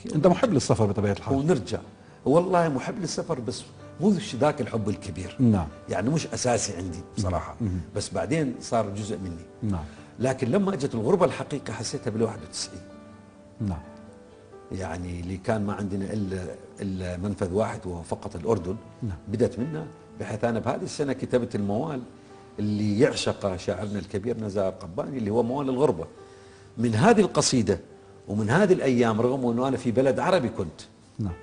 انت محب للسفر بطبيعه الحال. ونرجع. والله محب للسفر، بس مو ذاك الحب الكبير. نعم. يعني مش اساسي عندي بصراحه، بس بعدين صار جزء مني. نعم. لكن لما اجت الغربه الحقيقه حسيتها بال 91. نعم. يعني اللي كان ما عندنا الا منفذ واحد وهو فقط الاردن. نعم. بدأت منه، بحيث انا بهذه السنه كتبت الموال اللي يعشق شاعرنا الكبير نزار قباني، اللي هو موال الغربه. من هذه القصيده ومن هذه الايام، رغم انه انا في بلد عربي كنت. نعم.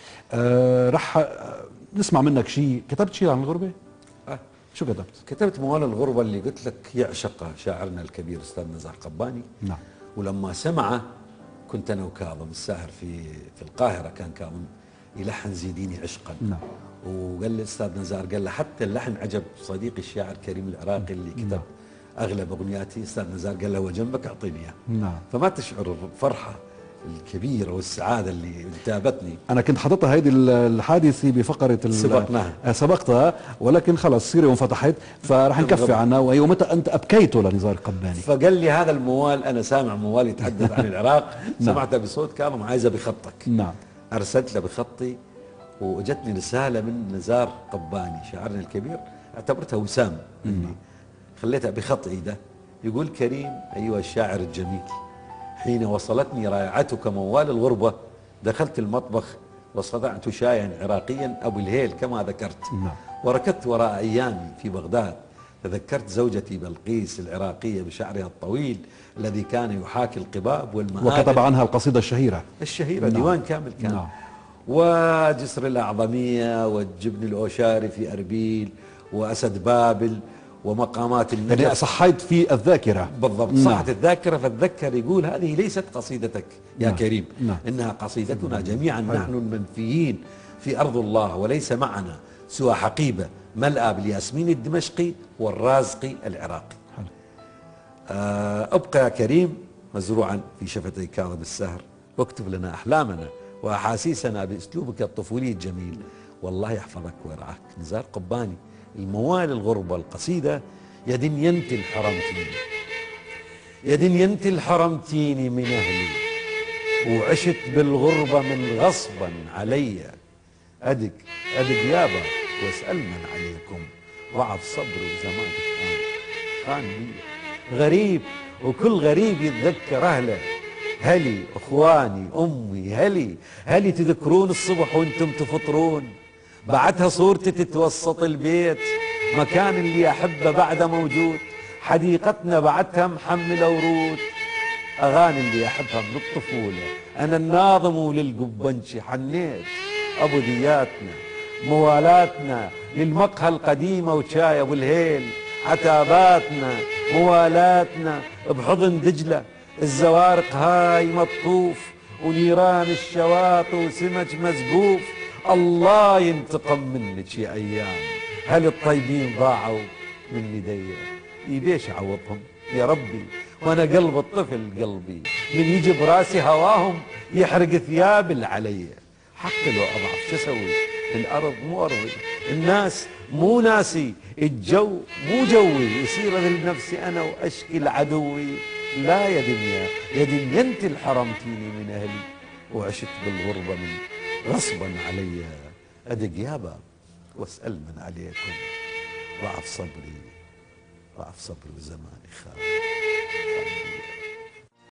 رح نسمع منك شيء. كتبت شيء عن الغربه؟ شو كتبت؟ كتبت موال الغربه اللي قلت لك يعشق شاعرنا الكبير استاذ نزار قباني. نعم. ولما سمعه كنت انا وكاظم الساهر في القاهره، كان كاظم يلحن زيديني عشقا. نعم. وقال لي الاستاذ نزار، قال له حتى اللحن عجب صديقي الشاعر كريم العراقي اللي كتب نعم. اغلب اغنياتي. استاذ نزار قال له هو جنبك اعطيني اياه. نعم. فما تشعر الفرحه الكبيره والسعاده اللي انتابتني. انا كنت حاططها هيدي الحادثه بفقره سبقناها. سبقتها، ولكن خلص سيره وانفتحت، فراح نكفي عنها. وهي ومتى انت ابكيته لنزار قباني؟ فقال لي هذا الموال، انا سامع موال يتحدث عن العراق. سمعته بصوت كاظم، عايزه بخطك. نعم. ارسلت له بخطي، واجتني رساله من نزار قباني شاعرنا الكبير، اعتبرتها وسام مني، خليتها بخط ايده. يقول: كريم ايها الشاعر الجميل، حين وصلتني رائعتك موال الغربه دخلت المطبخ وصنعت شايا عراقيا ابو الهيل كما ذكرت. نعم. وركضت وراء ايامي في بغداد، تذكرت زوجتي بلقيس العراقيه بشعرها الطويل الذي كان يحاكي القباب والمآذن. وكتب عنها القصيدة الشهيرة. نعم. ديوان كامل كان. نعم. وجسر الأعظمية والجبن الأوشاري في أربيل وأسد بابل ومقامات النجف. يعني صحيت في الذاكرة. بالضبط. نعم. صحت الذاكرة، فاتذكر يقول: هذه ليست قصيدتك يا نعم. كريم. نعم. إنها قصيدتنا جميعا. نحن المنفيين في أرض الله، وليس معنا سوى حقيبة ملأى بالياسمين الدمشقي والرازقي العراقي. ابقى يا كريم مزروعا في شفتي كاظم الساهر، واكتب لنا أحلامنا وأحاسيسنا بأسلوبك الطفولي الجميل، والله يحفظك ويرعاك. نزار قباني. الموال الغربة القصيدة: يا دنينتي الحرمتيني، يا دنينتي الحرمتيني من أهلي، وعشت بالغربة من غصبا علي، أدق يابا واسأل من عليكم، ضعف صبري وزمانك خان لي. غريب وكل غريب يتذكر أهله، هلي اخواني امي، هلي تذكرون الصبح وانتم تفطرون، بعدها صورتي تتوسط البيت، مكان اللي احبه بعده موجود، حديقتنا بعدها محمله ورود، اغاني اللي احبها من الطفوله، انا الناظم وللقبنشي حنيت، ابودياتنا موالاتنا للمقهى القديمه وشاي ابو الهيل، عتاباتنا موالاتنا بحضن دجله، الزوارق هاي مطوف ونيران الشواطئ وسمك مزقوف، الله ينتقم منك يا ايام، هل الطيبين ضاعوا من يدي، يبيش اعوضهم يا ربي، وانا قلب الطفل قلبي من يجي براسي هواهم يحرق ثياب اللي علي، حتى لو اضعف شو اسوي؟ الارض مو ارضي، الناس مو ناسي، الجو مو جوي، يصير اذل نفسي انا واشكي لعدوي، لا يا دنيا يا دنيا انت اللي حرمتيني من اهلي، وعشت بالغربه من غصبا علي، ادق يابا واسال من عليكم، ضعف صبري وزماني خاب.